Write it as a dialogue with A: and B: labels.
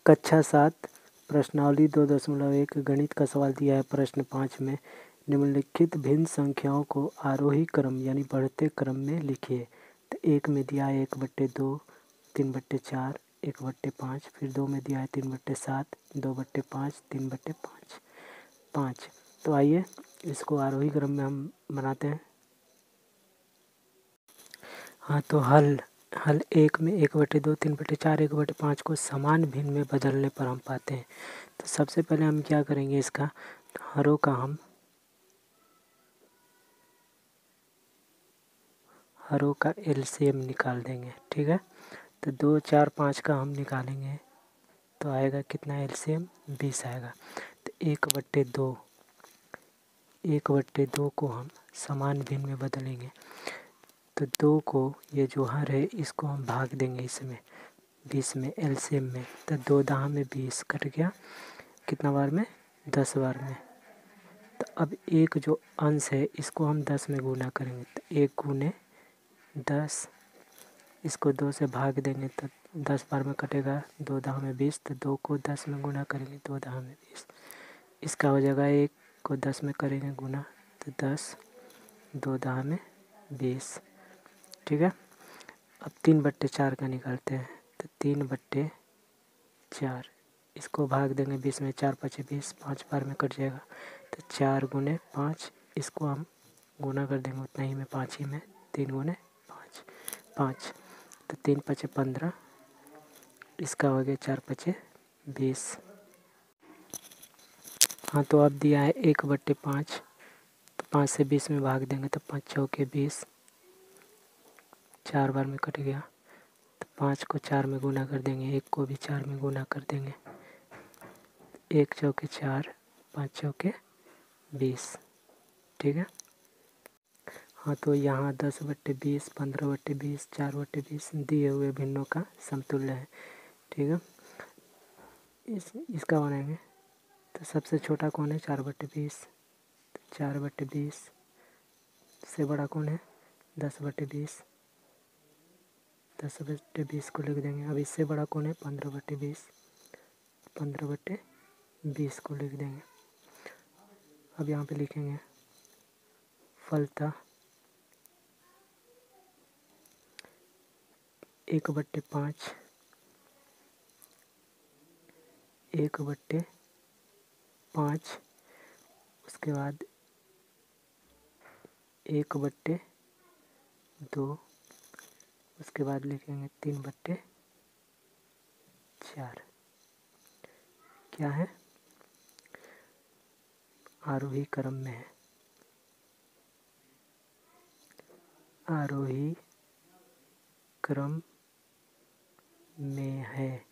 A: कक्षा 7 प्रश्नावली 2.1 गणित का सवाल दिया है प्रश्न 5 में। निम्नलिखित भिन्न संख्याओं को आरोही क्रम यानी बढ़ते क्रम में लिखिए। तो 1 में दिया है 1/2, 3/4, 1/5। फिर 2 में दिया है 3/7, 2/5, 3/5, 5। तो आइए इसको आरोही क्रम में हम बनाते हैं। हाँ, तो हल 1 में 1/2, 3/4, 1/5 को समान भिन्न में बदलने पर हम पाते हैं। तो सबसे पहले हम क्या करेंगे, इसका हरों का हम एलसीएम निकाल देंगे। ठीक है, तो 2, 4, 5 का हम निकालेंगे तो आएगा कितना एलसीएम, 20 आएगा। तो 1/2 को हम समान भिन्न में बदलेंगे। तो 2 को ये जो हर है इसको हम भाग देंगे इसमें 20 में एलसीएम में। तो 2 दहा में 20 कट गया, कितना बार में, 10 बार में। तो अब एक जो अंश है इसको हम 10 में गुना करेंगे। तो 1 गुने 10, इसको 2 से भाग देंगे तो 10 बार में कटेगा, 2 दहा में 20। तो 2 को 10 में गुना करेंगे, 2 दहा में 20। इसका हो जाएगा 1 को 10 में करेंगे गुना तो 10, 2 दहा में 20। ठीक है, अब 3/4 का निकालते हैं। तो 3/4, इसको भाग देंगे 20 में, 4 5 20, 5 बार में कट जाएगा। तो 4 गुने 5, इसको हम गुना कर देंगे उतना ही में, 5 ही में, 3 गुने 5, 5। तो 3 5 15, इसका हो गया 4 5 20। हाँ, तो अब दिया है 1/5, तो 5 से 20 में भाग देंगे तो 5 चौके 20, 4 बार में कट गया। तो 5 को 4 में गुना कर देंगे, 1 को भी 4 में गुना कर देंगे। 1 चौके 4, 5 चौके 20। ठीक है, हाँ, तो यहाँ 10/20, 15/20, 4/20 दिए हुए भिन्नों का समतुल्य है। ठीक है, इसका बनाएंगे। तो सबसे छोटा कौन है, 4/20। तो 4/20 से बड़ा कौन है, 10/20। 10/20 को लिख देंगे। अब इससे बड़ा कौन है, 15/20। 15/20 को लिख देंगे। अब यहाँ पे लिखेंगे फलतः 1/5, 1/5, उसके बाद 1/2, उसके बाद लिखेंगे 3/4। क्या है, आरोही क्रम में है, आरोही क्रम में है।